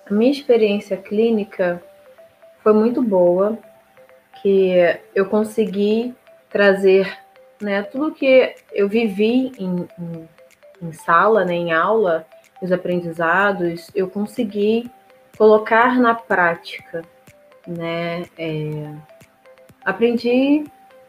A minha experiência clínica foi muito boa, que eu consegui trazer, né, tudo que eu vivi em sala, né, em aula, os aprendizados, eu consegui colocar na prática, né? Aprendi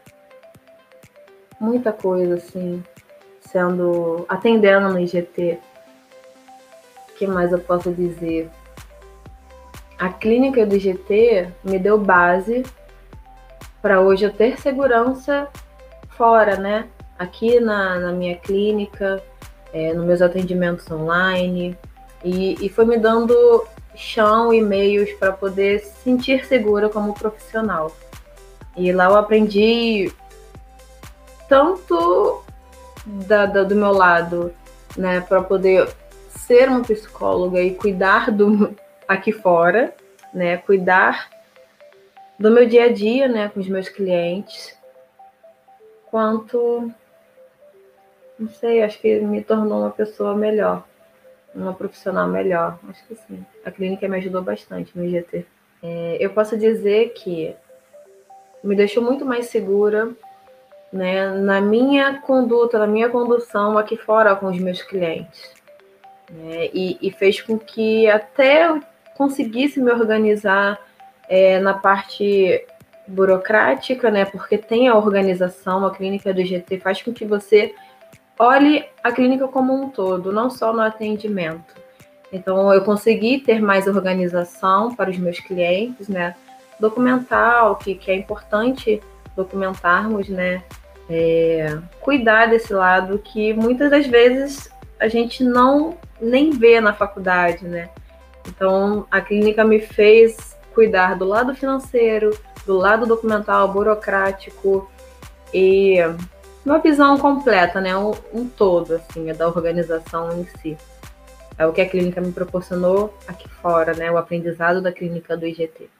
muita coisa, assim, atendendo no IGT. O que mais eu posso dizer? A clínica do IGT me deu base para hoje eu ter segurança fora, né? Aqui na minha clínica, nos meus atendimentos online, e foi me dando chão e meios para poder se sentir segura como profissional. E lá eu aprendi tanto do meu lado, né, para poder ser uma psicóloga e cuidar do aqui fora, né, cuidar do meu dia a dia, né, com os meus clientes, quanto, não sei, acho que me tornou uma pessoa melhor, uma profissional melhor, acho que sim. A clínica me ajudou bastante no IGT. Eu posso dizer que me deixou muito mais segura, né, na minha conduta, na minha condução aqui fora com os meus clientes, né, e fez com que até eu conseguisse me organizar na parte burocrática, né, porque tem a organização, a clínica do IGT faz com que você olhe a clínica como um todo, não só no atendimento. Então, eu consegui ter mais organização para os meus clientes, né, documental, que é importante documentarmos, né, cuidar desse lado que muitas das vezes a gente não nem vê na faculdade, né? Então, a clínica me fez cuidar do lado financeiro, do lado documental, burocrático e uma visão completa, né? Um todo, assim, da organização em si. É o que a clínica me proporcionou aqui fora, né? O aprendizado da clínica do IGT.